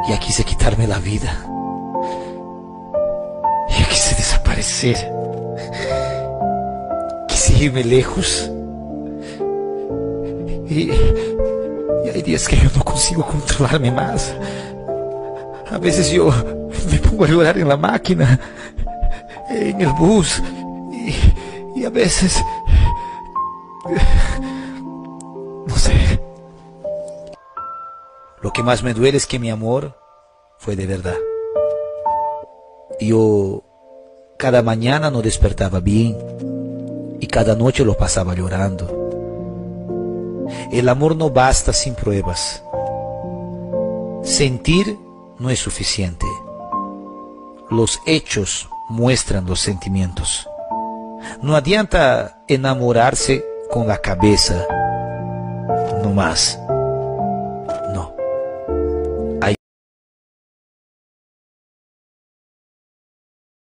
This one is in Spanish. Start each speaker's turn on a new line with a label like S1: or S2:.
S1: Ya quise quitarme la vida. Ya quise desaparecer. Quise irme lejos. Y hay días que yo no consigo controlarme más. A veces yo me pongo a llorar en la máquina, en el bus, y a veces... no sé. Lo que más me duele es que mi amor fue de verdad. Yo cada mañana no despertaba bien y cada noche lo pasaba llorando. El amor no basta sin pruebas. Sentir no es suficiente. Los hechos muestran los sentimientos. No adianta enamorarse con la cabeza, no más.